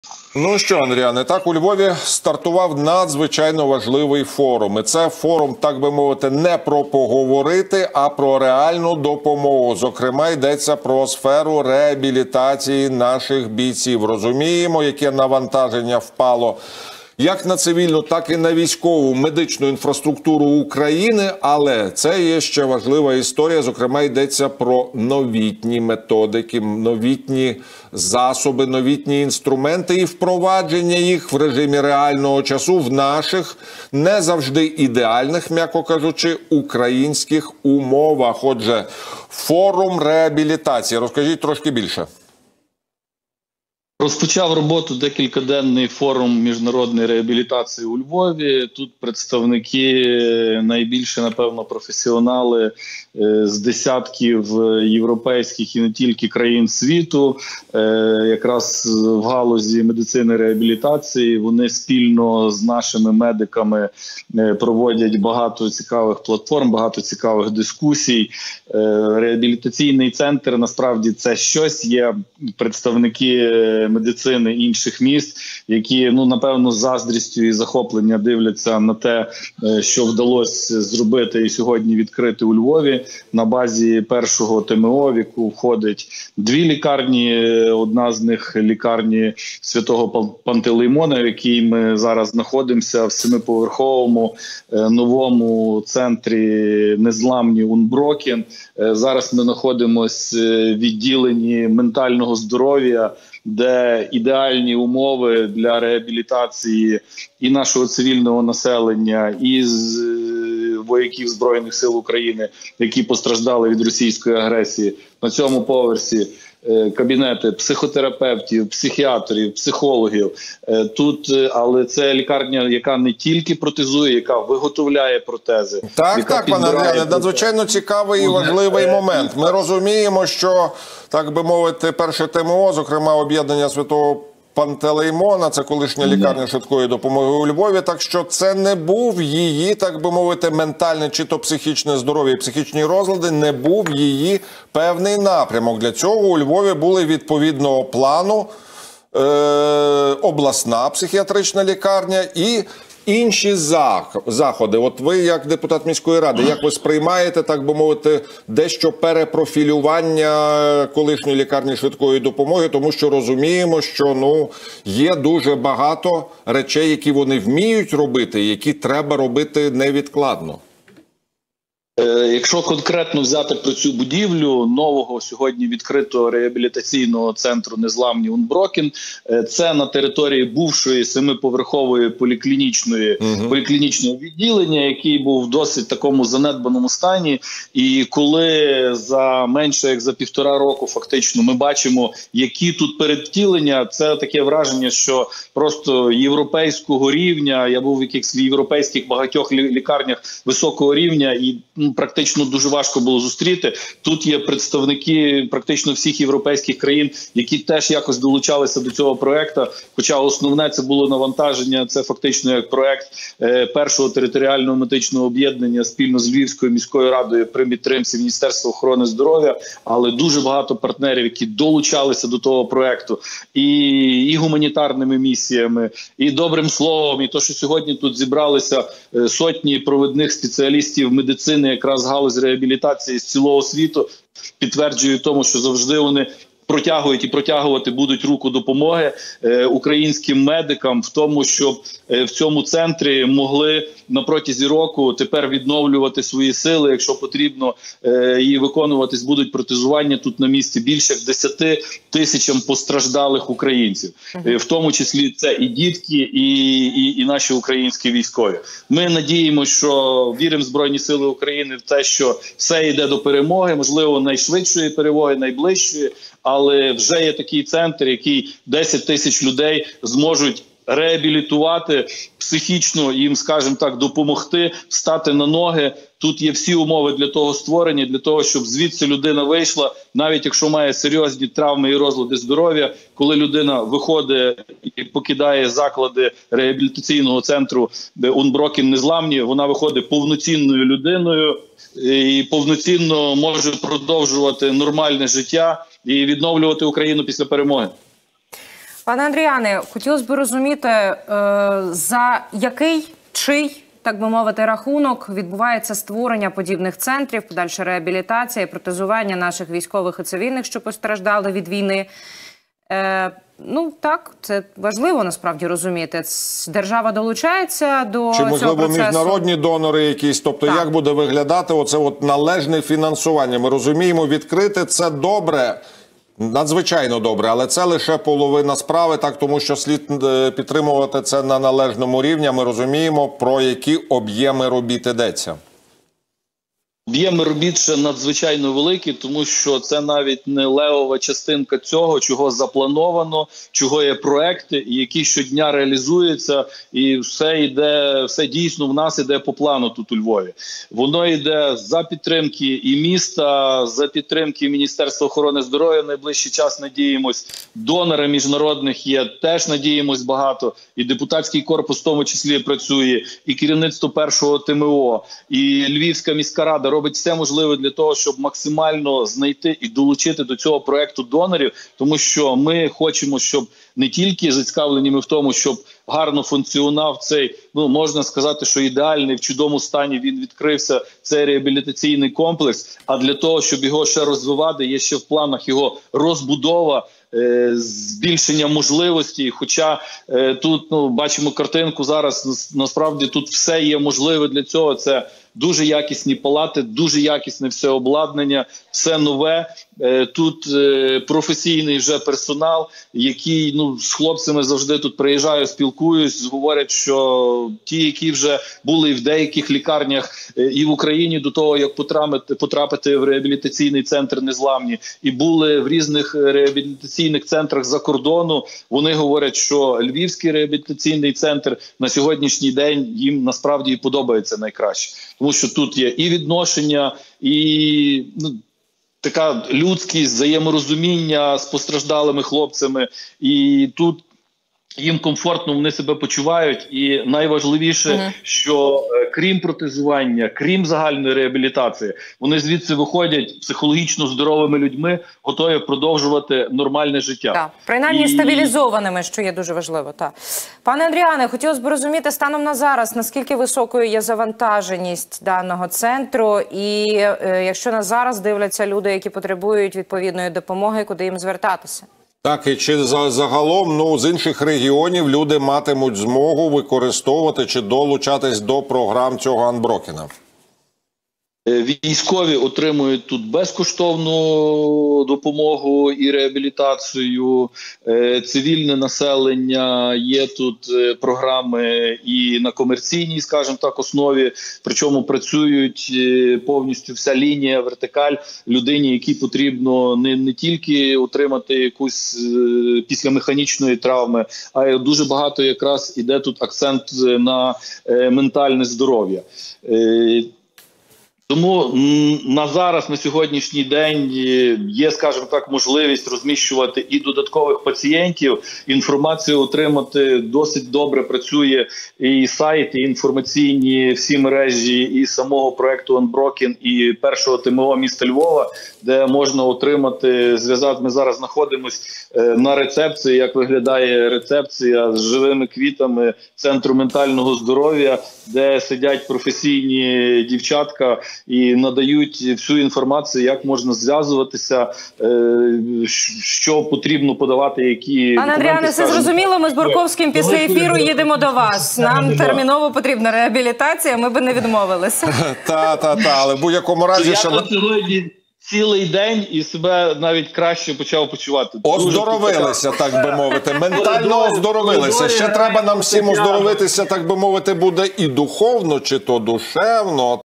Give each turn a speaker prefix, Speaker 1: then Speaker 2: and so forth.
Speaker 1: Ну що, Андріане, так у Львові стартував надзвичайно важливий форум. І це форум, так би мовити, не про поговорити, а про реальну допомогу. Зокрема, йдеться про сферу реабілітації наших бійців. Розуміємо, яке навантаження впало як на цивільну, так і на військову медичну інфраструктуру України, але це є ще важлива історія. Зокрема, йдеться про новітні методики, новітні засоби, новітні інструменти і впровадження їх в режимі реального часу в наших, не завжди ідеальних, м'яко кажучи, українських умовах. Отже, форум реабілітації. Розкажіть трошки більше.
Speaker 2: Розпочав роботу декількаденний форум міжнародної реабілітації у Львові. Тут представники, найбільше, напевно, професіонали з десятків європейських і не тільки країн світу, якраз в галузі медицини реабілітації. Вони спільно з нашими медиками проводять багато цікавих платформ, багато цікавих дискусій. Реабілітаційний центр, насправді, це щось. Є представники медицини інших міст, які, напевно, з заздрістю і захопленням дивляться на те, що вдалося зробити і сьогодні відкрити у Львові на базі першого ТМО, в яку входить 2 лікарні, одна з них лікарні Святого Пантелеймона, в якій ми зараз знаходимося, в 7-поверховому новому центрі незламні Unbroken. Зараз ми знаходимося в відділенні ментального здоров'я, де ідеальні умови для реабілітації і нашого цивільного населення, і вояків Збройних сил України, які постраждали від російської агресії. На цьому поверсі кабінети психотерапевтів, психіатрів, психологів. Але це лікарня, яка не тільки протезує, яка виготовляє протези.
Speaker 1: Так, пане Андріане, надзвичайно цікавий і важливий момент. Ми розуміємо, що, так би мовити, перше ТМО, зокрема об'єднання Святого Пантелеймона, це колишня лікарня швидкої допомоги у Львові, так що це не був її, так би мовити, ментальне чи то психічне здоров'я, психічні розлади, не був її певний напрямок. Для цього у Львові були відповідного плану обласна психіатрична лікарня і інші заходи. От ви, як депутат міської ради, як ви сприймаєте, так би мовити, дещо перепрофілювання колишньої лікарні швидкої допомоги, тому що розуміємо, що є дуже багато речей, які вони вміють робити, які треба робити невідкладно.
Speaker 2: Якщо конкретно взяти про цю будівлю нового сьогодні відкритого реабілітаційного центру незламні Unbroken, це на території бувшої 7-поверхової поліклінічного відділення, який був в досить такому занедбаному стані. І коли за менше як за 1,5 року фактично ми бачимо, які тут перевтілення, це таке враження, що просто європейського рівня, я був в якихось європейських багатьох лікарнях високого рівня, і практично дуже важко було зустріти. Тут є представники практично всіх європейських країн, які теж якось долучалися до цього проекту. Хоча основне це було навантаження, це фактично як проект першого територіального медичного об'єднання спільно з Львівською міською радою при підтримці Міністерства охорони здоров'я, але дуже багато партнерів, які долучалися до того проекту і гуманітарними місіями, і добрим словом, і то, що сьогодні тут зібралися сотні провідних спеціалістів медицини, якраз галузь реабілітації з цілого світу, підтверджує тому, що завжди вони протягують і протягувати будуть руку допомоги українським медикам в тому, щоб в цьому центрі могли на протязі року тепер відновлювати свої сили, якщо потрібно, і виконуватись будуть протезування тут на місці більше як 10 тисячам постраждалих українців. В тому числі це і дітки, і наші українські військові. Ми надіємося, що віримо в Збройні Сили України в те, що все йде до перемоги, можливо, найшвидшої перемоги, найближчої, але вже є такий центр, який 10 тисяч людей зможуть реабілітувати, психічно їм, скажімо так, допомогти встати на ноги. Тут є всі умови для того створені, для того, щоб звідси людина вийшла, навіть якщо має серйозні травми і розлади здоров'я, коли людина виходить і покидає заклади реабілітаційного центру Unbroken незламні, вона виходить повноцінною людиною і повноцінно може продовжувати нормальне життя і відновлювати Україну після перемоги.
Speaker 3: Пане Андріане, хотілося б розуміти, за чий, так би мовити, рахунок відбувається створення подібних центрів, подальша реабілітація і протезування наших військових і цивільних, що постраждали від війни. Ну, так, це важливо насправді розуміти. Держава долучається до цього процесу. Чи, можливо,
Speaker 1: міжнародні донори якісь? Тобто, як буде виглядати оце от належне фінансування? Ми розуміємо, відкрити – це добре, надзвичайно добре, але це лише половина справи, так, тому що слід підтримувати це на належному рівні. Ми розуміємо, про які об'єми робіт йдеться.
Speaker 2: Об'єми робіт ще надзвичайно великі, тому що це навіть не левова частинка цього, чого заплановано, чого є проекти, які щодня реалізуються, і все дійсно в нас іде по плану тут у Львові. Воно йде за підтримки і міста, за підтримки Міністерства охорони здоров'я в найближчий час, надіємось. Донори міжнародних є, теж надіємось багато. І депутатський корпус в тому числі працює, і керівництво першого ТМО, і Львівська міська рада робить все можливе для того, щоб максимально знайти і долучити до цього проекту донорів, тому що ми хочемо, щоб не тільки зацікавлені ми в тому, щоб гарно функціонував цей, можна сказати, що ідеальний, в чудовому стані він відкрився, цей реабілітаційний комплекс, а для того, щоб його ще розвивати, є ще в планах його розбудова, збільшення можливостей, хоча тут бачимо картинку зараз, насправді тут все є можливе для цього, це дуже якісні палати, дуже якісне все обладнання, все нове. Тут професійний вже персонал, який з хлопцями завжди тут приїжджаю, спілкуюсь, говорять, що ті, які вже були в деяких лікарнях і в Україні до того, як потрапити в реабілітаційний центр Незламні, і були в різних реабілітаційних центрах за кордону, вони говорять, що Львівський реабілітаційний центр на сьогоднішній день їм насправді і подобається найкраще. Тому що тут є і відношення, і така людськість, взаєморозуміння з постраждалими хлопцями. І тут їм комфортно, вони себе почувають. І найважливіше, що крім протезування, крім загальної реабілітації, вони звідси виходять психологічно здоровими людьми, готові продовжувати нормальне життя.
Speaker 3: Так, принаймні стабілізованими, що є дуже важливо. Так. Пане Андріане, хотілося б розуміти станом на зараз, наскільки високою є завантаженість даного центру, і якщо на зараз дивляться люди, які потребують відповідної допомоги, куди їм звертатися?
Speaker 1: Так, і чи загалом, з інших регіонів люди матимуть змогу використовувати чи долучатись до програм цього Анброкена?
Speaker 2: Військові отримують тут безкоштовну допомогу і реабілітацію, цивільне населення, є тут програми і на комерційній, скажімо так, основі, причому працюють повністю вся лінія, вертикаль людині, якій потрібно не тільки отримати якусь після механічної травми, а й дуже багато якраз іде тут акцент на ментальне здоров'я. Тому на сьогоднішній день є, скажімо так, можливість розміщувати і додаткових пацієнтів. Інформацію отримати досить добре працює і сайт, і інформаційні всі мережі, і самого проекту Unbroken, і першого ТМО міста Львова, де можна отримати зв'язок. Ми зараз знаходимося на рецепції, як виглядає рецепція з живими квітами Центру ментального здоров'я, де сидять професійні дівчатка і надають всю інформацію, як можна зв'язуватися, що потрібно подавати, які...
Speaker 3: Пане Андріане, все зрозуміло, ми з Борковським після ефіру їдемо до вас. Нам терміново потрібна реабілітація, ми би не відмовилися.
Speaker 1: Але в будь-якому разі...
Speaker 2: Я сьогодні цілий день і себе навіть краще почав почувати.
Speaker 1: Оздоровилися, так би мовити. Ментально оздоровилися. Ще треба нам всім оздоровитися, так би мовити, буде і духовно, чи то душевно.